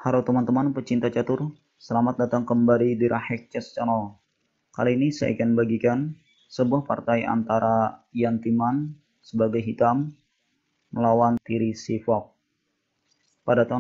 Halo teman-teman pecinta catur, selamat datang kembali di Rahek Chess Channel. Kali ini saya akan bagikan sebuah partai antara Ian Timman sebagai hitam melawan Thierry Seifert pada tahun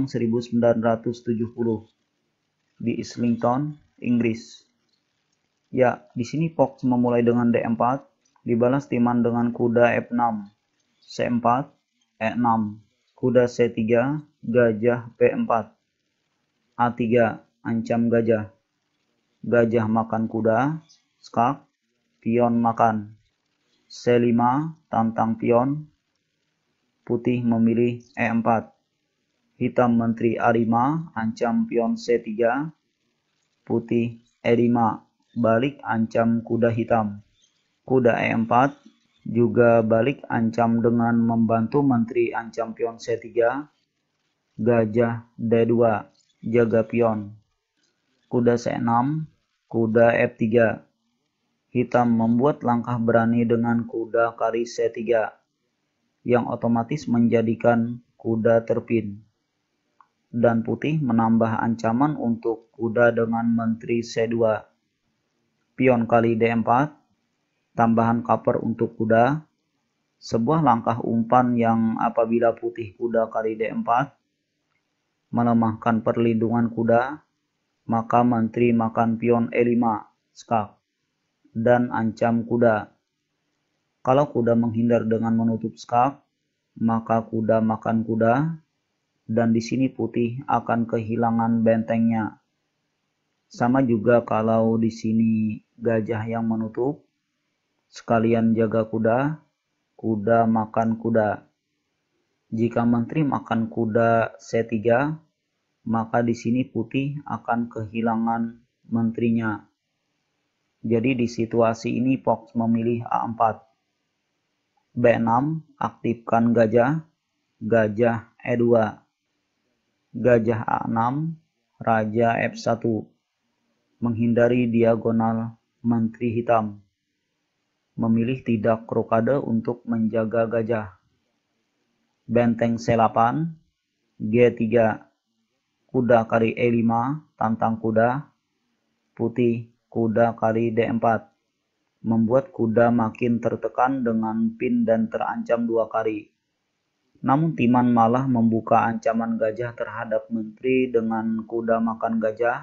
1970 di Islington, Inggris. Ya, di sini Fox memulai dengan D4, dibalas Timman dengan kuda F6, C4, E6, kuda C3, gajah B4. A3, ancam gajah. Gajah makan kuda, skak, pion makan. C5, tantang pion. Putih memilih E4. Hitam menteri A5, ancam pion C3. Putih E5, balik ancam kuda hitam. Kuda E4 juga balik ancam dengan membantu menteri ancam pion C3. Gajah D2, jaga pion. Kuda C6, kuda F3. Hitam membuat langkah berani dengan kuda kari C3, yang otomatis menjadikan kuda terpin. Dan putih menambah ancaman untuk kuda dengan menteri C2. Pion kali D4, tambahan cover untuk kuda. Sebuah langkah umpan yang apabila putih kuda kali D4, melemahkan perlindungan kuda, maka menteri makan pion E5, skak, dan ancam kuda. Kalau kuda menghindar dengan menutup skak, maka kuda makan kuda, dan di sini putih akan kehilangan bentengnya. Sama juga kalau di sini gajah yang menutup, sekalian jaga kuda, kuda makan kuda. Jika menteri makan kuda C3, maka di sini putih akan kehilangan menterinya. Jadi di situasi ini Fox memilih A4. B6, aktifkan gajah, gajah E2. Gajah A6, raja F1. Menghindari diagonal menteri hitam. Memilih tidak rokade untuk menjaga gajah. Benteng C8, G3. Kuda kali E5, tantang kuda. Putih kuda kali D4. Membuat kuda makin tertekan dengan pin dan terancam 2 kali. Namun Timman malah membuka ancaman gajah terhadap menteri dengan kuda makan gajah.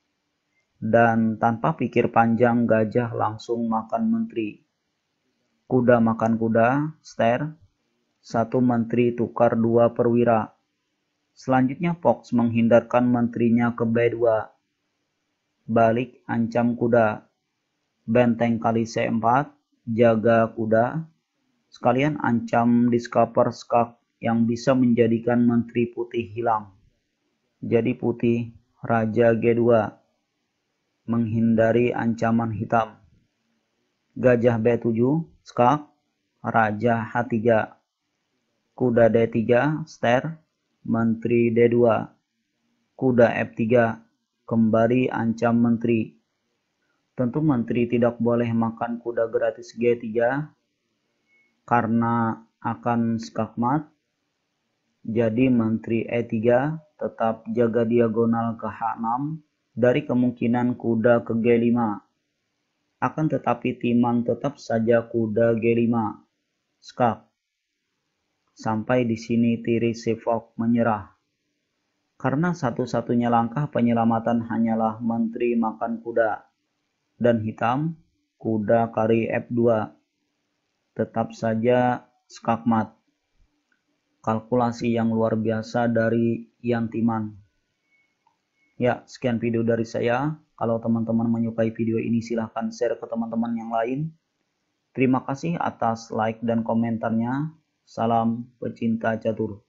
Dan tanpa pikir panjang gajah langsung makan menteri. Kuda makan kuda, ster. 1 menteri tukar 2 perwira. Selanjutnya Fox menghindarkan menterinya ke B2. Balik ancam kuda. Benteng kali C4, jaga kuda. Sekalian ancam discover skak yang bisa menjadikan menteri putih hilang. Jadi putih raja G2. Menghindari ancaman hitam. Gajah B7, skak, raja H3. Kuda D3, ster, menteri D2. Kuda F3, kembali ancam menteri. Tentu menteri tidak boleh makan kuda gratis G3 karena akan skakmat. Jadi menteri E3 tetap jaga diagonal ke H6 dari kemungkinan kuda ke G5. Akan tetapi Timman tetap saja kuda G5, skak. Sampai di sini Thierry Seifert menyerah. Karena satu-satunya langkah penyelamatan hanyalah menteri makan kuda. Dan hitam, kuda kari F2. Tetap saja skakmat. Kalkulasi yang luar biasa dari Ian Timman. Ya, sekian video dari saya. Kalau teman-teman menyukai video ini silahkan share ke teman-teman yang lain. Terima kasih atas like dan komentarnya. Salam pecinta catur.